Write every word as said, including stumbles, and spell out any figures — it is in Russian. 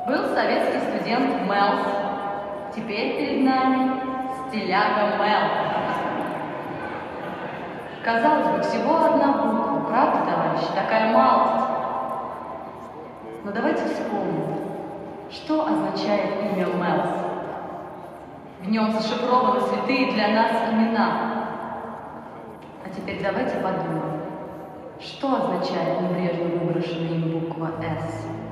Был советский студент Мэлс, теперь перед нами стиляга Мэл. Казалось бы, всего одна буква, правда, товарищи, такая малость. Но давайте вспомним, что означает имя Мэлс. В нем зашифрованы святые для нас имена. А теперь давайте подумаем, что означает небрежно выброшенная им буква «С».